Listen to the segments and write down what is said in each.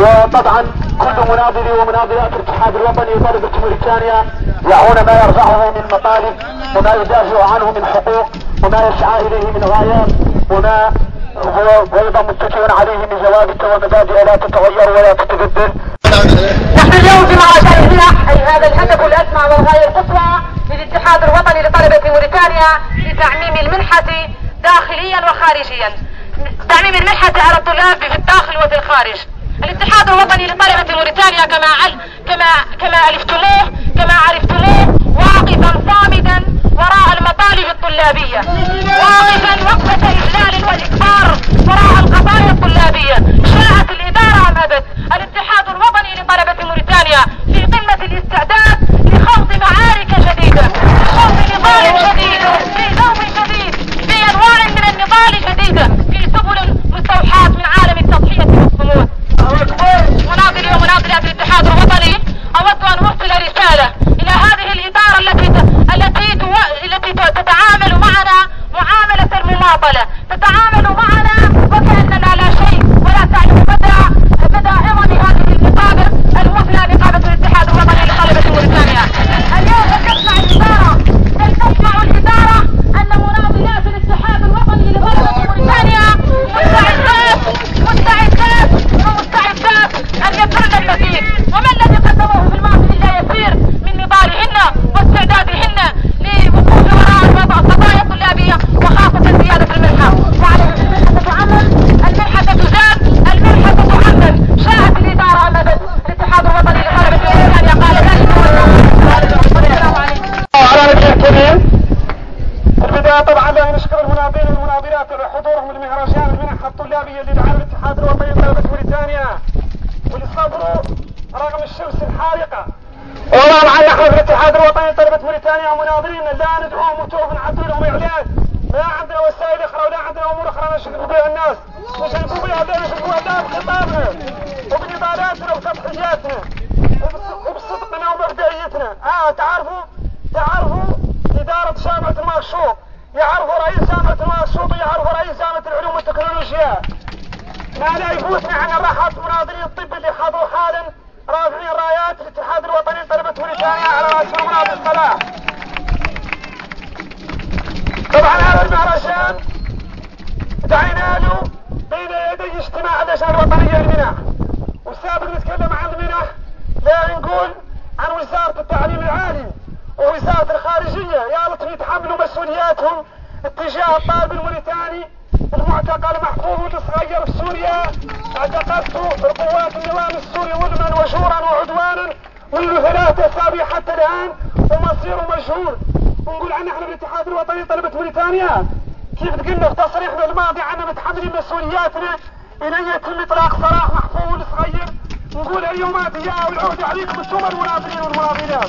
وطبعا كل مناضلي ومناضلات الاتحاد الوطني وطلبة موريتانيا يعون ما يرفعه من مطالب وما يدافع عنه من حقوق وما يسعى اليه من غايات وما هو ايضا متكئ عليه من ثوابت ومبادئ لا تتغير ولا تتبدل. نحن اليوم في مهرجان المنح، اي هذا الهدف الاسمى والغايه القصوى للاتحاد الوطني لطلبه موريتانيا لتعميم المنحه داخليا وخارجيا. تعميم المنحه على الطلاب في الداخل وفي الخارج. الاتحاد الوطني لطلبه موريتانيا كما عرفتموه واقفا صامدا وراء المطالب الطلابيه، واقفا وقفه اجلال والاكبار وراء القضايا الطلابيه. شاءت الاداره ام ابت، الاتحاد الوطني لطلبه موريتانيا في قمه الاستعداد لخوض معارك شديده، لخوض نضال شديد، في دوم شديد، في انواع من النضال شديده، في سبل مستوحاه من عالم التضحيه والصمود. مناضلي ومناضلات الاتحاد الوطني، اود ان ارسل رساله الى هذه الاداره التي تتعامل معنا معامله المماطله، تتعامل معنا وكاننا لا شيء ولا تعلم مدى عظم هذه المقابر المثلى نقابه الاتحاد الوطني لطلبه موريتانيا. اليوم تسمع الاداره ان مناضلات الاتحاد الوطني لطلبه موريتانيا مستعدات ان يبذلن المزيد، وما الذي قدموه في الماضي الا يسير من نضالهن واستعدادهن لوقوف وراء القضايا الطلابيه وخاصه زياده المنحه. وعلى المنحه تعمل، المنحه تزاد، المنحه تعمل. شاءت الاداره ام ابت، الاتحاد الوطني لطلبه موريتانيا قال ذلك. والسلام عليكم. على وجه الكريم، في البدايه طبعا نشكر المناضلين والمناضلات على حضورهم لمهرجان المنح الطلابيه اللي دعاه الاتحاد الوطني لطلبه موريتانيا، واللي صبروا رغم الشمس الحارقه. والله مع نحن في الاتحاد الوطني لطلبه موريتانيا ومناضلين لا ندعوهم وتوب نعطي لهم اعلان، ما عندنا وسائل اخرى ولا عندنا امور اخرى نشغل بها الناس، نشغل بها بخطابنا وبنضالاتنا وتضحياتنا وبصدقنا وببدايتنا. تعرفوا اداره جامعه المرشوط، يعرفوا رئيس جامعه المرشوط، ويعرفوا رئيس جامعه العلوم والتكنولوجيا. ما لا يفوتنا عن راحه مناضلين الطب اللي حضروا حالا رافعين رايات الاتحاد الوطني لطلبه موريتانيا على راسهم مناضل صلاح. طبعا هذا المهرجان دعينا له بين يدي اجتماع اللجنه الوطنيه للمنح، والسابق نتكلم عن المنح لا نقول عن وزاره التعليم العالي ووزاره الخارجيه، يا لطف يتحملوا مسؤولياتهم اتجاه الطالب الموريتاني المعتقل محفوظ الصغير في سوريا. اعتقلت القوات النظام السوري ظلما وجورا وعدوانا منذ 3 أسابيع حتى الان ومصيره مجهول. ونقول عن نحن بالاتحاد الوطني لطلبه موريتانيا كيف قلنا في تصريحنا الماضي عنا متحملين مسؤولياتنا الى يتم اطلاق سراح محفوظ الصغير. نقول اليوم ضياء والعهد عليكم انتم المناضلين والمناضلات.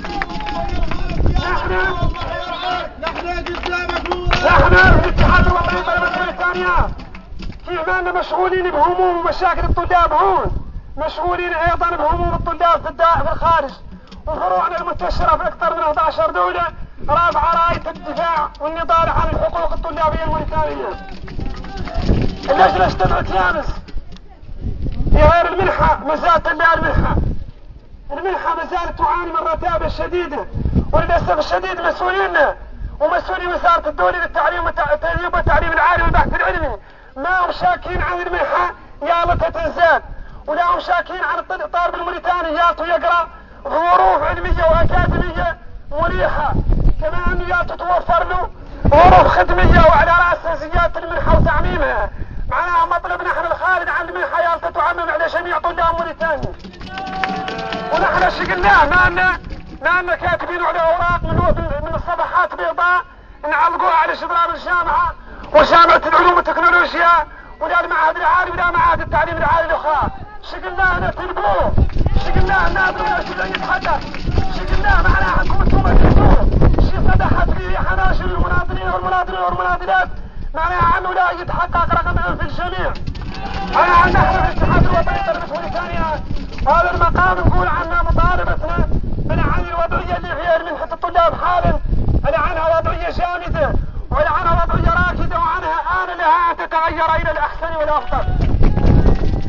نحن الاتحاد الوطني لطلبه موريتانيا كيف ما مشغولين بهموم ومشاكل الطلاب هون، مشغولين ايضا بهموم الطلاب في الخارج، وفروعنا المنتشره في اكثر من 11 دوله رافعه رايه الدفاع والنضال عن الحقوق الطلابيه الموريتانيه. اللجنه اجتمعت امس في غير المنحه، ما زالت المنحه ما زالت تعاني من رتابه شديده، وللاسف الشديد مسؤولينا ومسؤولي وزاره الدوله للتعليم والتعليم العالي والبحث العلمي ما هم شاكين عن المنحه يالتها تنزال، ولا هم شاكين عن الطالب الموريتاني يالته يقرا ظروف علميه واكاديميه مريحه، كما انه يالته توفر له ظروف خدميه وعلى راسها زياده المنحه وتعميمها. معناها مطلب نحن الخارج عن المنحه يالته تعمم على جميع طلاب موريتانيا. ونحن شقلناه ما لنا كاتبين على اوراق من الصفحات بيضاء نعلقوها على جدران الجامعه وجامعه العلوم والتكنولوجيا ولا المعهد العالي ولا معاهد التعليم العالي الاخرى. شقلناه نتلقوه، شقلناه نادر ولا شيء يتحدث، شقلناه معناها عندكم انتم تكتبوه. شي صدحت فيه حناجر المناضلين والمناضلات معناها عنه لا يتحقق رقم في الجميع. معناها نحن في الاتحاد الوطني لطلبه موريتانيا هذا المقام نقول عنه مطالبتنا بنعن الوضعيه اللي فيها منحه الطلاب حالا، عنها وضعيه جامده ولعنها وضعيه راكده، وعنها آن لها ان تتغير الى الاحسن والافضل.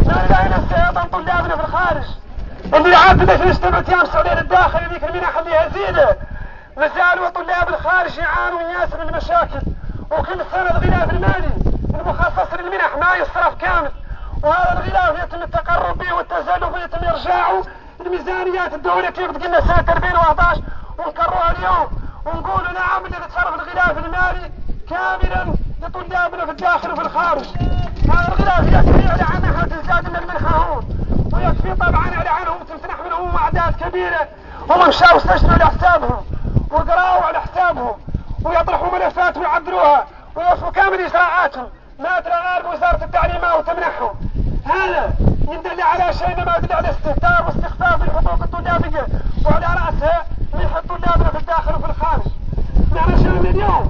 لا ننسى ايضا طلابنا في الخارج اللي عاد في 7 ايام السعوديه للداخل هذيك المنح اللي هزيله. مازالوا طلاب الخارج يعانوا من ياسر من المشاكل، وكل سنه الغلاف المالي المخصص للمنح ما يصرف كامل، وهذا الغلاف يتم التقرب به والتزلف ويتم ارجاعه لميزانيات الدوله كيف قلنا سنه 2011 ونكررها اليوم ونقول نعم اللي تصرف الغلاف المالي كاملا لطلابنا في الداخل وفي الخارج. هذا الغلاف يكفي على عنا احنا تزداد من المنحه هون، ويكفي طبعا على عنهم تمتنح منهم اعداد كبيره هم مشاو استشروا لحسابهم وقراوا على حسابهم ويطرحوا ملفات ويعدلوها ويوفوا كامل اجراءاتهم ما ترى وزاره التعليم او تمنحهم. هذا يدل على شيء ما يدل على استهتار واستخفاف بالحقوق الطلابيه وعلى راسها منحه طلابنا في الداخل وفي الخارج. نحن شان اليوم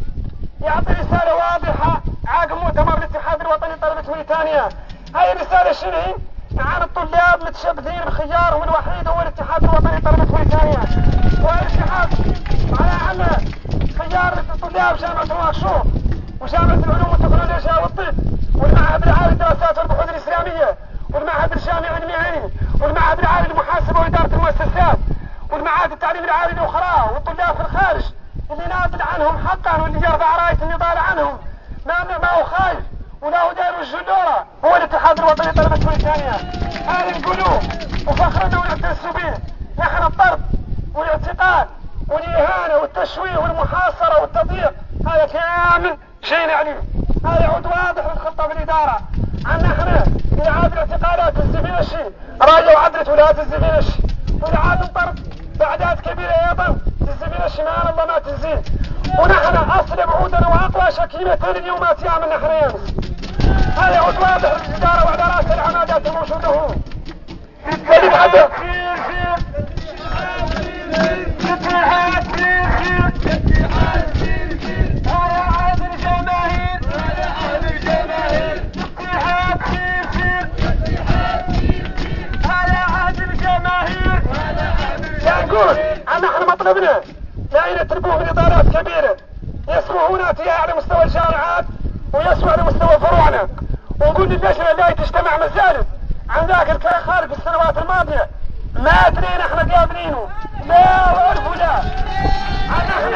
يعطي رساله واضحه عقب مؤتمر الاتحاد الوطني لطلبه موريتانيا. هاي الرساله شنو؟ عن الطلاب متشبثين بخيارهم الوحيد هو الاتحاد الوطني لطلبه موريتانيا، والاتحاد على خيار الطلاب جامعه نواكشوط وجامعه العلوم والتكنولوجيا والطب والمعهد العالي للدراسات والبحوث الاسلاميه والمعهد الجامعي المهني والمعهد العالي للمحاسبه واداره المؤسسات والمعاهد التعليم العالي الاخرى والطلاب في الخارج اللي ناضل عنهم حقا واللي يرفع رايه النضال عنهم ما هو خايف ولا هو داير الجدوره هو الاتحاد الوطني لطلبه موريتانيا. هذا نقولوه وفخرنا ونعتز به. نحن الطرد والاعتقال والاهانه والتشويه والمحاصره والتضييق هذا كامل شيء عليه. هذا يعود واضح للخطه في الاداره عن نحن اعاده اعتقالات الزبينشي راجعوا عدلت ولايه الزبينشي واعاده الطرد باعداد كبيره ايضا الزبينشي ما الله ما تزيد. ونحن اصل بعودنا واقوى شكيمتين اليومات يعمل نحن يامس. هذا يعود واضح للاداره وعلى راس العمادات الموجوده هون. نقول نحن مطلبنا لا يتركوه من ادارات كبيره يسوى هنا على مستوى الجامعات ويسوى على مستوى فروعنا، ونقول للجنه لا تجتمع مزالت عن ذاك خارج السنوات الماضيه ما ادري نحن قابلينه لا وعرف ولا نحن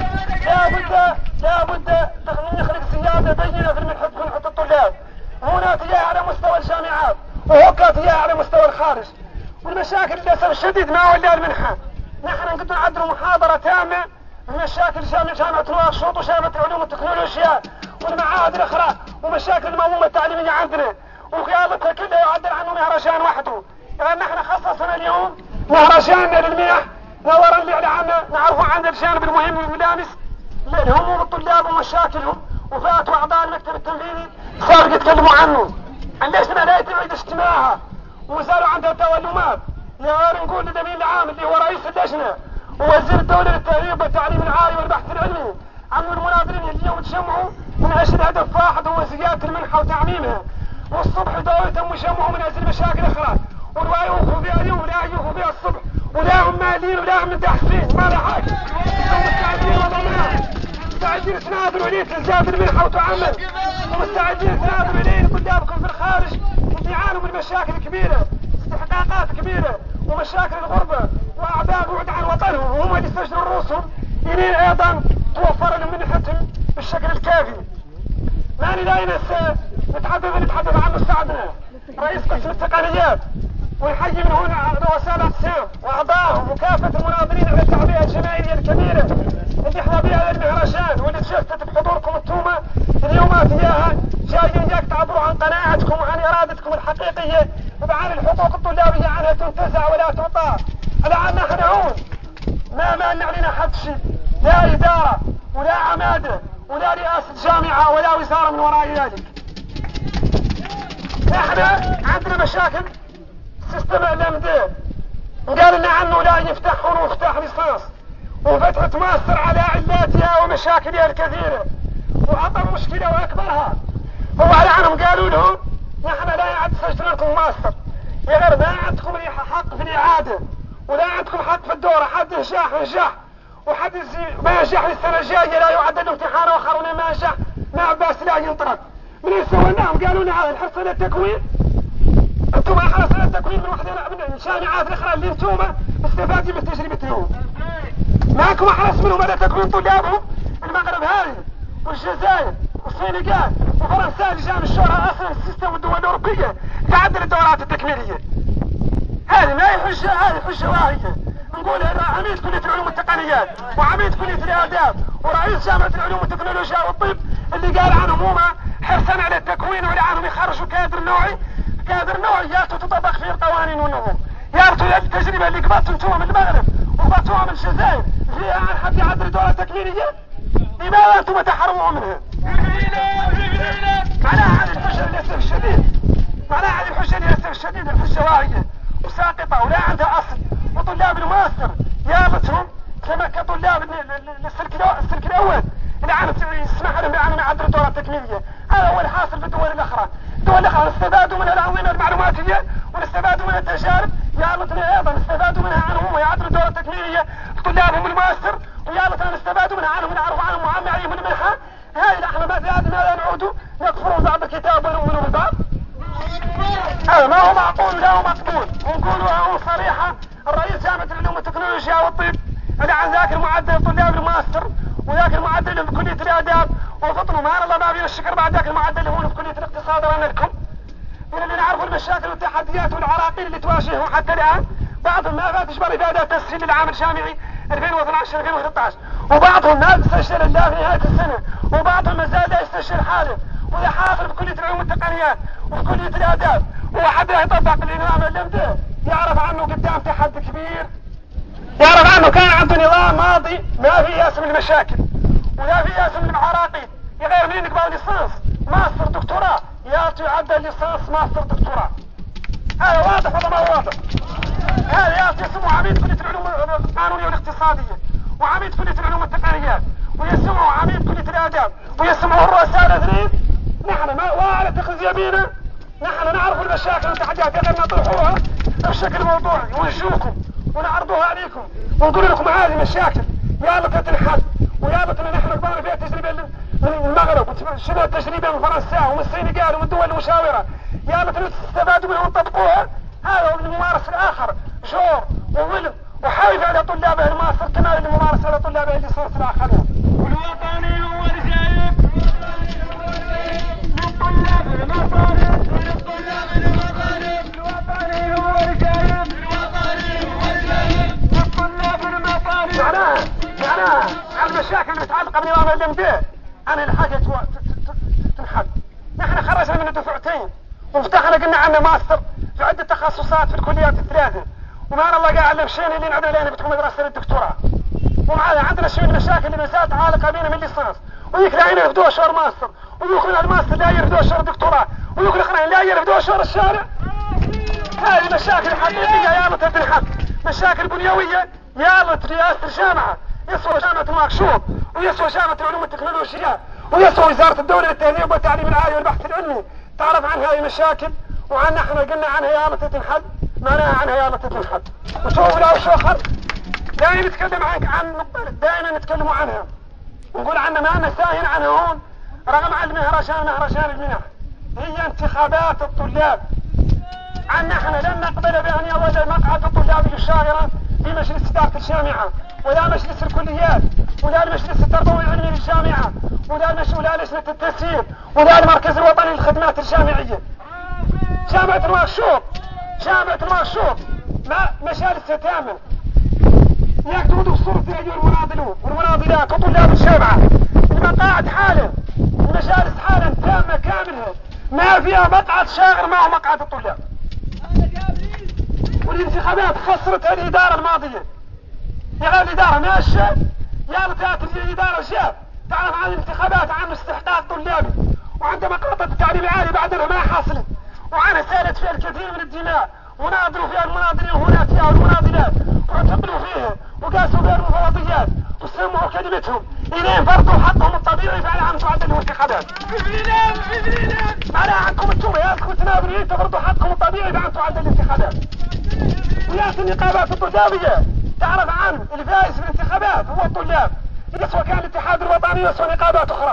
لا بد نخلق سياده بينه في منحه الطلاب هنا تجاه على مستوى الجامعات وهكا تجاه على مستوى الخارج. والمشاكل للاسف الشديد ما هو الا المنحه. نحن نقدر نعدلوا محاضره تامه مشاكل جامعه نواكشوط وجامعه العلوم والتكنولوجيا والمعاهد الاخرى ومشاكل المنظومه التعليميه عندنا وقيادتها كلها يعدل عنه مهرجان وحده. يعني نحن خصصنا اليوم مهرجاننا للمنح نظرا لعنا نعرفوا عن الجانب المهم والملامس لهموم الطلاب ومشاكلهم وفاتوا اعضاء المكتب التنفيذي صاروا يتكلموا عنه. اللجنه لا يتم اجتماعها وزالوا عندها تولمات. نقول للامين العام اللي هو رئيس اللجنه ووزير الدوله للتهريب والتعليم العالي والبحث العلمي عن المناظرين اليوم تجمعوا من اجل هدف واحد هو زياده المنحه وتعميمها، والصبح دورتهم يجمعوا من اجل مشاكل اخرى ولا يوقفوا فيها اليوم ولا يوقفوا فيها الصبح ولا هم مالين ولا هم متحسين ما له حاجه. مستعدين وضعنا مستعدين تناظروا اليه تزداد المنحه وتعمم ومستعدين تناظروا اليه طلابكم في الخارج اللي يعانوا من مشاكل كبيره استحقاقات كبيره ومشاكل الغربه واعداء بعد عن وطنهم وهم اللي يستجروا رؤوسهم الين ايضا توفر لهم منحتهم بالشكل الكافي. ماني لا ينسى نتحدث عن مساعدنا رئيس قسم التقنيات ونحيي من هنا رؤساء الاقسام واعضائهم وكافه المناظرين على التعبئه الجماهيريه الكبيره اللي احنا بها المهرجان واللي تشتت بحضوركم التومه اليومات اياها جايين اياك تعبروا عن قناعتكم وعن ارادتكم الحقيقيه وعن الحقوق الطلابيه عنها تنتزع ولا تعطى. لعل نحن هون ما مانع علينا حد شيء لا اداره ولا عماده ولا رئاسه جامعه ولا وزاره من وراء ذلك. نحن عندنا مشاكل سيستم الامداد قال لنا عنه لا يفتحون ويفتح لصاص وفتحة ماستر على علاتها ومشاكلها الكثيرة وأعظم مشكلة وأكبرها هو على عنهم قالوا لهم نحن لا يعد سجل لكم ماستر يا غير ما عندكم حق في الإعادة ولا عندكم حق في الدورة. حد ينجح وحد ما ينجح للسنة الجاية لا يعدل امتحان آخر ولا ما ينجح ما عباس لا ينطرد. من يسووناهم قالوا لنا هذا الحصة للتكوين وانتم حرصنا التكوين من واحدة من الجامعات الاخرى اللي انتم مستفادين من تجربتهم. معكم احرص منهم على تكوين طلابهم المغرب هذه والجزائر والسنغال وفرنسا اللي جاء من الشهرة اصلا السيستم الدول الاوروبية تعدل الدورات التكميلية. هذه ما هي حجة، هذه حجة واهية. نقول عميد كلية العلوم والتقنيات وعميد كلية الآداب ورئيس جامعة العلوم والتكنولوجيا والطب اللي قال عنهم هما حرصا على التكوين وعلى عنهم يخرجوا كادر نوعي. كادر نوعي يارتوا تطبق فيه القوانين والنظم، يارتوا التجربة اللي قبضتوا انتم من المغرب وقبضتوها من الجزائر فيها عن حد يعدل دورة تكميلية. لماذا انتم تحرموا منها؟ معناها هذه الحجة للأسف الشديد، معناها هذه الحجة للأسف الشديد الحجة واهية وساقطة ولا عندها أصل. وطلاب الماستر يابتهم كما كطلاب السلك الأول اللي عانت يسمح لهم بأنهم يعدلوا الدورة التكميلية. هذا هو الحاصل في الدول الأخرى. الدول الأخرى استفادوا من الأنظمة المعلوماتية ونستفادوا من التجارب، يابتنا أيضا استفادوا منها عنهم ويعدلوا الدورة التكميلية طلابهم الماستر، ويابتنا نستفادوا منها عنهم ونعرفوا عنهم وعم عليهم المنحة. هاي احنا ماذا نعودوا نكفروا بعض الكتاب ونؤمنوا بالبعض؟ هذا ما هو معقول ولا هو مقبول. ونقولوا هو صريحة الرئيس جامعة العلوم والتكنولوجيا والطب اللي عن ذاك المعدل طلاب الماستر وذاك المعدل في كلية الآداب وفطنوا ما الله ما بين الشكر بعد ذاك المعدل اللي هو في كلية الاقتصاد رانا لكم من اللي نعرفوا المشاكل والتحديات والعراقيل اللي تواجههم حتى الآن. بعضهم ما فاتش برفادات تسجيل العام الجامعي 2012 2013 وبعضهم ما استشهد الله في نهاية السنة وبعضهم ما زال لا يستشهد حاله ولا حاصل في كلية العلوم والتقنيات وفي كلية الآداب وحد يطبق النظام اللي يعرف عنه قدام تحدي كبير، يعرف عنه كان عنده نظام ماضي ما في ياس من المشاكل ولا في ياس من العراقيل يغير منين يقبل ليسانس ماستر دكتوراه يعطي يعدل ليسانس ماستر دكتوراه. هذا واضح ولا ما هو واضح؟ هذا يعطي اسمه عميد كلية العلوم القانونية والاقتصادية وعميد كلية العلوم والتقنيات ويسمعه عميد كلية الآداب ويسمعه الرؤساء الاثنين. نحن ما وعلى تخذ يمينا نحن نعرف المشاكل والتحديات غير نطرحوها بشكل موضوعي ونشوفكم ونعرضوها عليكم ونقول لكم هذه مشاكل يا تنحل ويا نحن قبلنا فيها تجربة من المغرب وشبه تجربة من فرنسا ومن السنغال ومن الدول المشاورة يا تستفادوا منها وتطبقوها. هذا هو الممارس الآخر جور وظلم وحايف على طلابه الماستر كما الممارس على طلابه الليسانس الآخرين. والوطني هو الجايب من طلاب المصارف من طلاب المصارف الوطني هو الجايب الوطني هو الجايب من طلاب المصارف. معناها المشاكل المتعلقة بنظام الامداد أنا الحاجة تنحل. نحن خرجنا من الدفعتين وفتحنا قلنا عنا ماستر في عدة تخصصات في الكليات الثلاثة وما الله قاعد علمشينا اللي نعدنا لنا بتكون مدرسة الدكتوراه ومعنا عندنا شوية مشاكل اللي ما زالت عالقة بينا من الليسانس ويك لاقينا يرفدوها شهر ماستر ويكون الماستر لا يرفدوها شهر دكتوراه ويكون الاخرين لا يرفدوها شهر الشارع. هذه مشاكل حقيقية يا تنحل، مشاكل بنيوية يا رئاسة الجامعة يسوى جامعة نواكشوط ويسوى جامعة العلوم والتكنولوجيا ويسوى وزارة الدولة للتهذيب والتعليم العالي والبحث العلمي تعرف عن هذه المشاكل وعن احنا قلنا عنها يا ريت تنحل. معناها عنها يا ريت تنحل وشوف لا وش اخر دائما نتكلم دائما نتكلموا عنها ونقول عنها ما نساهن عنها هون رغم عن مهرجان المنح هي انتخابات الطلاب. عنا احنا لن نقبل بان يظل مقعد الطلاب الشاغرة في مجلس إدارة الجامعة ولا مجلس الكليات ولا المجلس التربوي العلمي للجامعة ولا لجنة التسيير ولا المركز الوطني للخدمات الجامعية. جامعة نواكشوط ما مجالسها تامة يكتبوا صورة أيها المناضلون والمناضلات وطلاب الجامعة. المقاعد حالا المجالس حالا تامة كاملة ما فيها مقعد شاغر معه مقعد الطلاب. والانتخابات خسرت الإدارة الماضية يا الإدارة ماشية يا رتات الإدارة جاب تعرف عن الانتخابات عن استحقاق طلابي وعند مقاطة التعليم العالي بعدها ما حصلت وعنها سالت فيها الكثير من الدماء وناظروا فيها المناضلين هنا فيها والمناضلات واعتقلوا فيها وقاسوا فيها المفوضيات وسمعوا كلمتهم إلين فرضوا حقهم الطبيعي فعلى عن تعدل الانتخابات. معناها عنكم انتم ياسكم تناظرين تفرضوا حقهم الطبيعي فعن تعدل الانتخابات. وياس النقابات الطلابية تعرف عن الفائز في الانتخابات هو الطلاب يسوى كان الاتحاد الوطني يسوى نقابات اخرى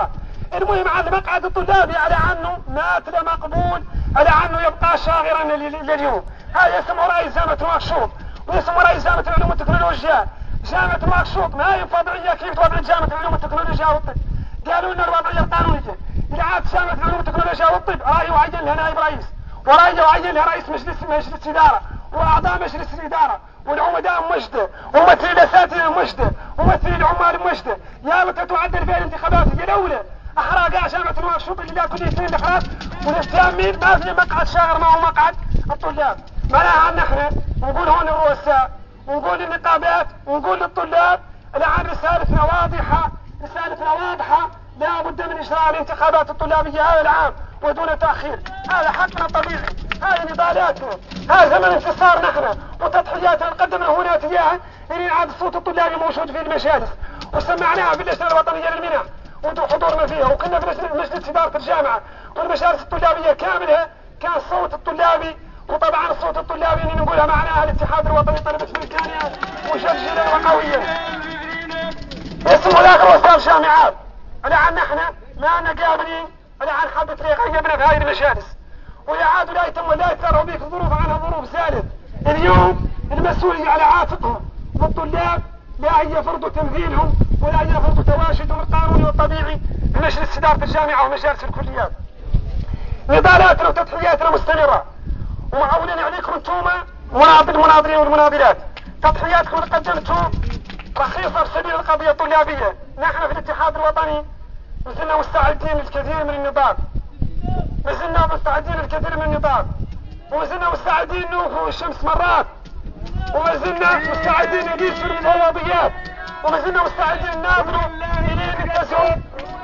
المهم عن مقعد الطلابي على عنه مات مقبول، على عنه يبقى شاغرا لليوم. هذا اسمه رئيس جامعة نواكشوط، واسمه رئيس جامعة العلوم والتكنولوجيا. جامعة نواكشوط ما هي وضعية كيف وضع جامعة العلوم والتكنولوجيا والطب. قالوا لنا الوضعية القانونية إذا عاد جامعة العلوم والتكنولوجيا والطب رأي وعين لها نائب رئيس، ورأي وعين لها رئيس مجلس إدارة، وأعضاء مجلس الإدارة، والعمداء مجده، وممثلي الأساتذة مجده، وممثلي العمال مجده. يا لك تعدل فيها الانتخابات هي الأولى. أحرقها جامعة نواكشوط اللي لا كل سنين الأخلاق والاتهامين ما في مقعد شاغر ما هو مقعد الطلاب. معناها عنا احنا نقول هون الرؤساء ونقول للنقابات ونقول للطلاب الآن رسالتنا واضحة، رسالتنا واضحة، لا بد من إجراء الانتخابات الطلابية هذا العام ودون تأخير. هذا حقنا الطبيعي، هذه نضالاتنا، هذا زمن انتصار نحن وتضحياتنا قدمنا هنا إياها إلى عاد الصوت الطلابي موجود في المجالس، وسمعناها في اللجنة الوطنية للمنح وانتم حضورنا فيها، وكنا في مجلس إدارة الجامعة والمجالس الطلابية كاملة كان الصوت الطلابي. وطبعا الصوت الطلابي اللي نقولها معناها الاتحاد الوطني طلبة بريطانيا مجلجلا وقويا. اسمه ذاك رؤساء الجامعات الآن نحن ما نقابلين الآن حبة ريق غيبنا في هذه المجالس، ويعادوا لا يتم ولا يتسرعوا بك الظروف عنها ظروف زالت. اليوم المسؤولية على عاتقهم، والطلاب لا يفرضوا تمثيلهم ولا يفرضوا تواجدهم القانوني والطبيعي في مجلس إدارة الجامعة ومجالس الكليات. نضالاتنا وتضحياتنا مستمرة، ومعولين عليكم انتم المناظرين والمناظرات. تضحياتكم اللي قدمتوا رخيصة في سبيل القضية الطلابية. نحن في الاتحاد الوطني ما زلنا مستعدين للكثير من النضال، ما زلنا مستعدين للكثير من النضال، وما زلنا مستعدين نوقفوا الشمس مرات، وما زلنا مستعدين نقيس في المفوضيات، وما زلنا مستعدين نناظروا إلين نكتسبوا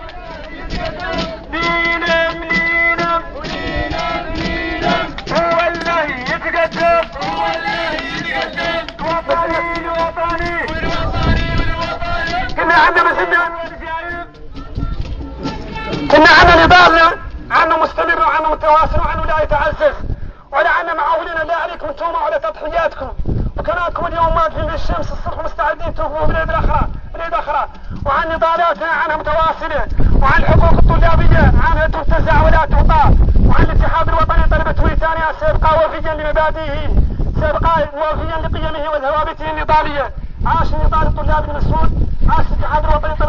دينا دينا هو اللي يتقدم، هو اللي يتقدم، وطني وطني كنا عندنا كنا عندنا نضالنا عنه مستمر وعنه متواصل وعنه لا يتعزز، ولعنا معاولين لا عليكم انتم وعلى تضحياتكم، وكانكم اليوم واقفين في الشمس الصبح مستعدين توقفوا بلاد اخرى، وعن نضالاتنا عنها متواصله، وعن الحقوق الطلابيه عنها تنتزع ولا تعطى، وعن الاتحاد الوطني طلبة بريطانيا سيبقى وفيا لمبادئه، سيبقى وفيا لقيمه وثوابته النضاليه. عاش النضال الطلابي المسؤول، عاش الاتحاد الوطني